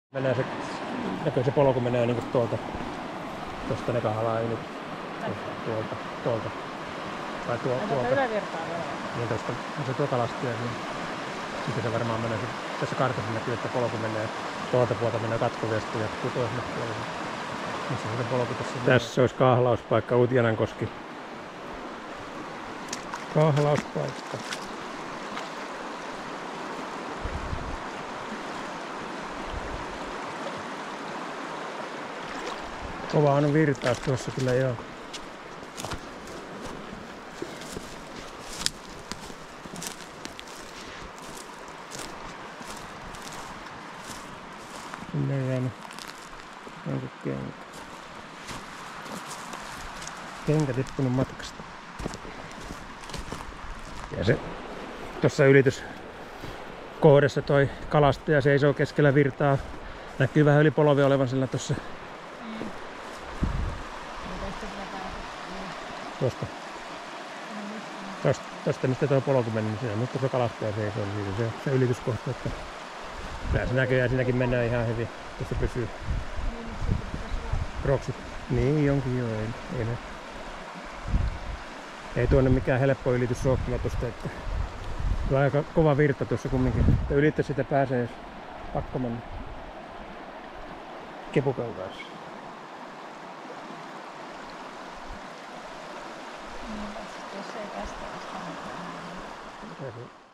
Menee se, näkyy se polku menee niinku tuolta, tosta Nekahalaa yli, tuolta. Tai tuolta. Ylävirtaa vielä. Niin tosta, se tuo kalastia, niin sitten se varmaan menee, tässä kartassa näkyy, että polku menee tuolta puolta, menee katkuvesti ja jatkuu toiselle puolelle. Missä se polku tässä menee? Tässä olisi kahlauspaikka, Utjanankoski. Kahlauspaikka. Kova on virtaus tuossa kyllä joo. Sinne ei jäänyt kenkä. Kenkä tippunut matkasta. Ja se tuossa ylityskohdassa toi kalastaja seisoo keskellä virtaa. Näkyy vähän yli polvi olevan sillä tuossa. Tuosta mistä tuo polku meni, niin siinä on nyt tuossa kalastaja seisoo, niin siitä se ylityskohta. Että kyllä se näkyy ja siinäkin mennään ihan hyvin, tuossa pysyy. Roksit. Niin jonkin joo, ei tuonne mikään helppo ylitys ole kyllä tuosta, että tulee aika kova virta tuossa kumminkin. Ylitse sitä pääsee, jos pakko mennä kepukan kanssa. Jos ei tästä vasta mitään.